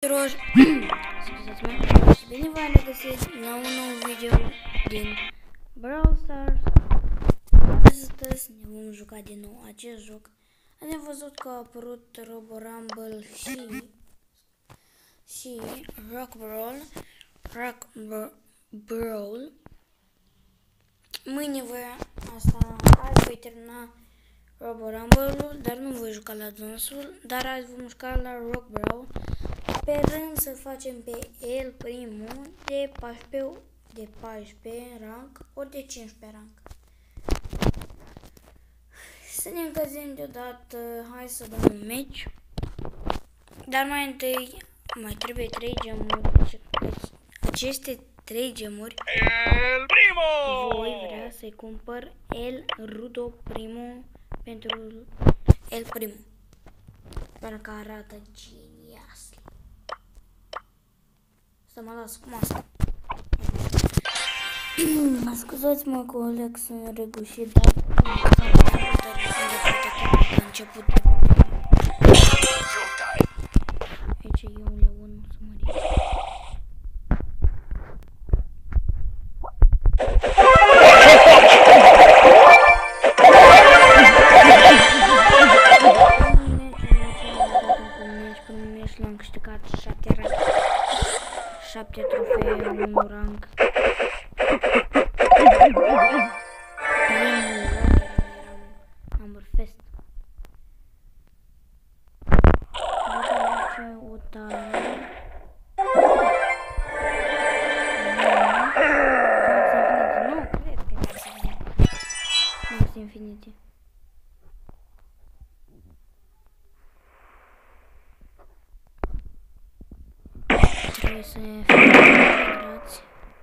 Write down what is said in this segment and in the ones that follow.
Scuzați-mă și bine v-am regăsit la un nou video din Brawl Stars. Astăzi ne vom juca din nou acest joc. Am văzut că a apărut Robo Rumble și Rock Brawl. Mâine voi termina Robo Rumble-ul, dar nu voi juca la dânsul, dar azi vom juca la Rock Brawl. Sperăm să facem pe el primul de 14 rank ori de 15 rank. Să ne încălzim deodată, hai să dăm un match. Dar mai întâi mai trebuie 3 gemuri. Aceste 3 gemuri El Primo! voi vrea să-i cumpăr El Rudo Primo pentru El Primo. Pentru că arată genias. Să mă las cum asta. Scuzați-mă că Oleg sunt răgușit, dar la început. Aici e un leon să mă ridic. L-am câștigat 7 trofee, 1 rank. Number fest. O tare. Nu, cred că Max Infinity. Trebuie să fim concentrați.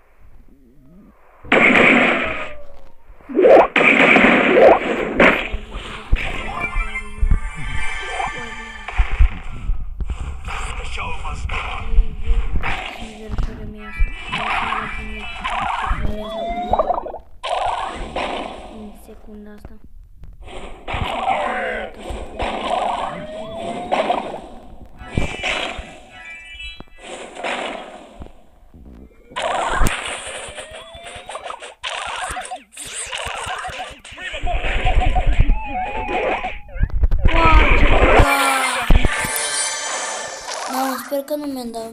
În secunda asta. Sper că nu mi-a dat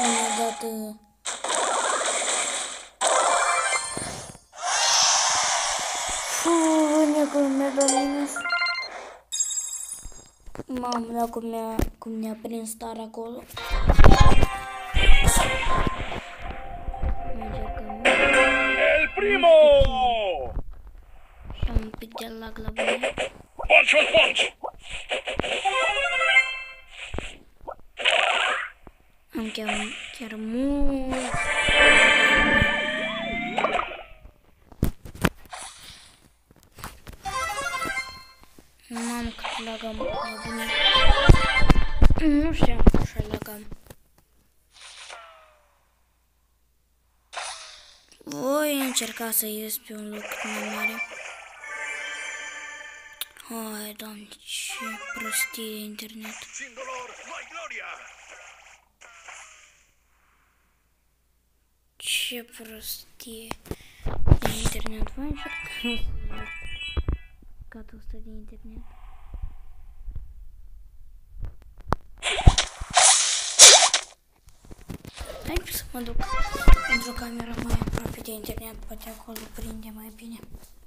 mi-a dat minus. Mamă, da cum mi-a prins star acolo. El Primo! Și am un pic de lag la bune. Punch! Am chiar mult. Mamă, cât lagam la bune. Nu știam că așa lagam. Voi încerca să ies pe un loc mai mare. Hai, Doamne, ce prostie internet. Sin dolor no hay gloria. Ce prostie de internet. Voi încerca să joc catul ăsta de internet. Hai să mă duc într-o cameră mai aproape de internet, poate acolo prinde mai bine.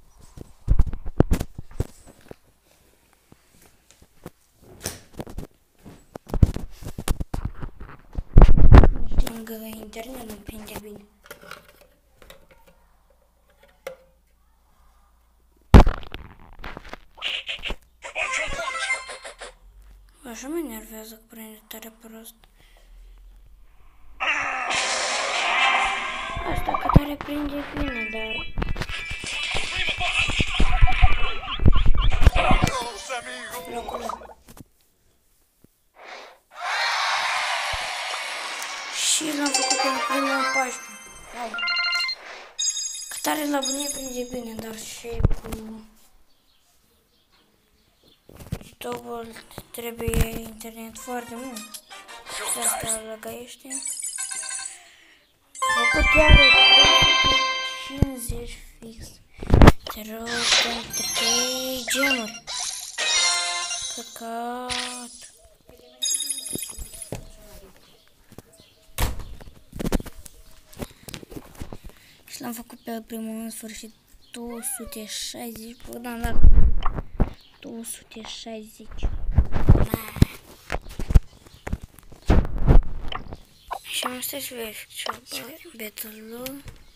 Lângă internet nu prinde bine. Așa mă enervează că prinde tare prost. Asta că tare prinde bine, dar... Locul. Și l-am făcut pe primul 14. Wow. Că tare la bunie prinde bine, dar și cu... Double trebuie internet foarte mult. Și asta lăgăiește. Am făcut chiar 250 fix. Te rog pentru 3 gemuri. Căcat. Și l-am făcut pe primul în sfârșit 260. Bogdan, da. 260. Și am stai să verific ceva. Battle.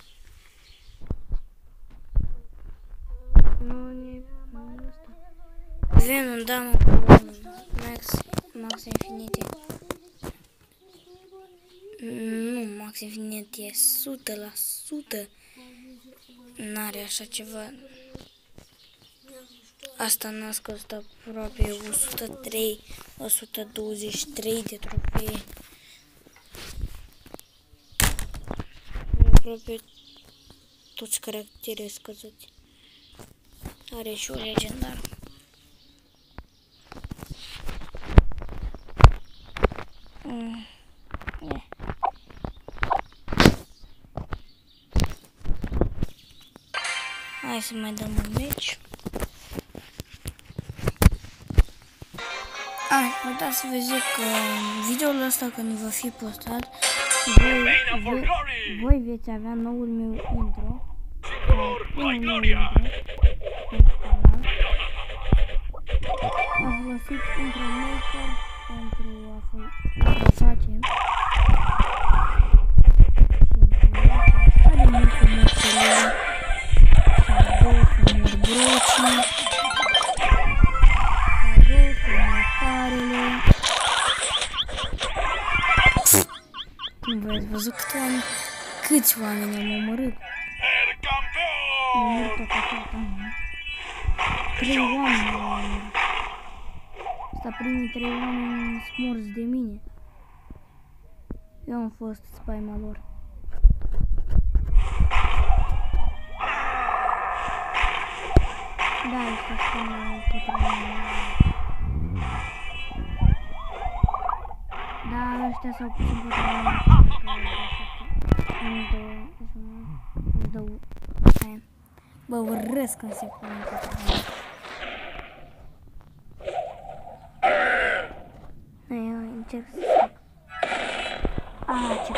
Nu asta. Venom, da, mă. Max Infinite. Nu, Max Infinite e 100%. N-are așa ceva. Asta n-a scos aproape 103, 123 de trofee. Aproape toți caracterii scăzuți. Are și o legendară. Hai să mai dăm un meci. Uitați să vă zic că videoul ăsta când va fi postat, voi veți avea noul meu intro. Am folosit intro maker pentru a face. Are multe mărțele, cadou, frumuri broci, cadou, frumutarele. V-ați văzut câți oameni am omorât? Am omorât tot. 3 oameni am omorât. Asta primii 3 oameni smorți de mine. Eu am fost spaima lor. Da, ăștia sunt patronii. Da, ăștia s-au pus în patronii. Bă, urăsc când se pune în patronii. Încerc să fac. Ce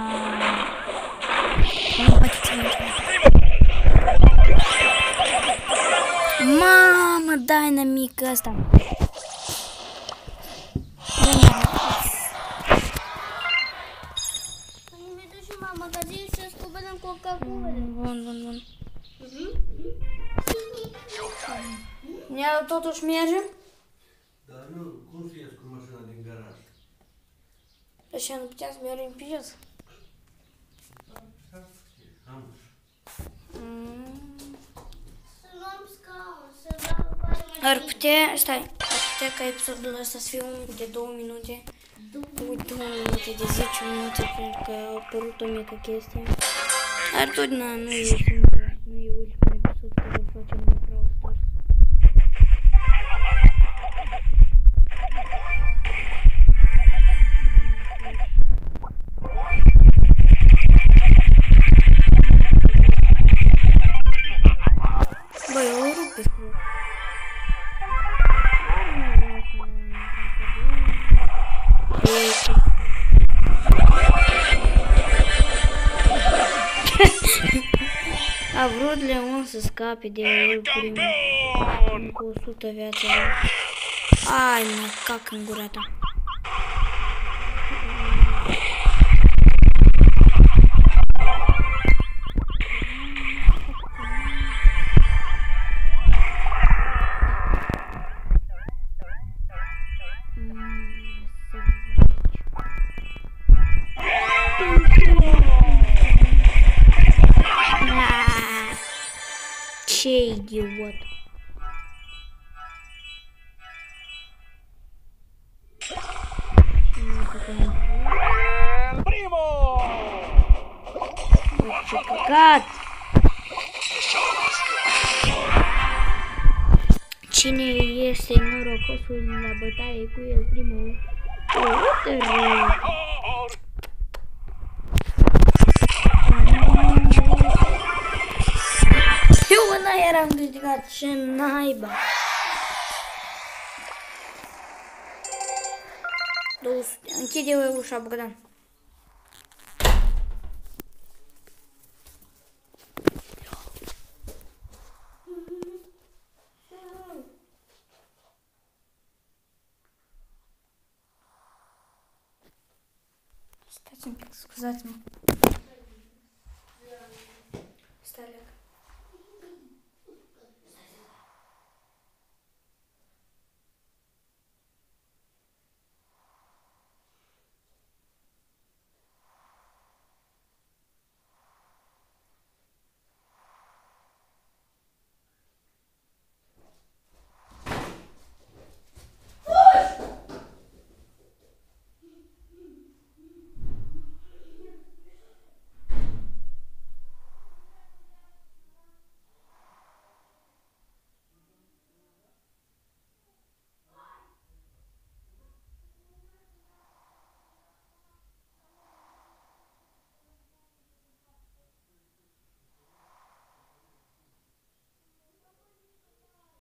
mamă, dynamic ăsta. Bun. Ia totuși mergem? Dar nu, cum să ies cu mașina din garaj? Așa nu puteam să mergem pe jos. Să luăm scaun, să dau bani. Ar putea ca episodul ăsta să fie unul de 2 minute. 2 minute, de 10 minute, pentru că a apărut o mică chestie. Dar tot nu e singur, nu e ultimul episod care îl facem de Brawl Stars. Băi, o rup pe scurt. A vrut Leon să scape de el primul cu 100 viață. Ai, mă, cac în gura ta. Ce idiot! Primo! Ce căcat! Cine este norocosul la bătaie cu el primul? Eu în aer am câștigat, ce naiba. 200. Închide ușa, Bogdan. Stați un pic, scuzați-mă.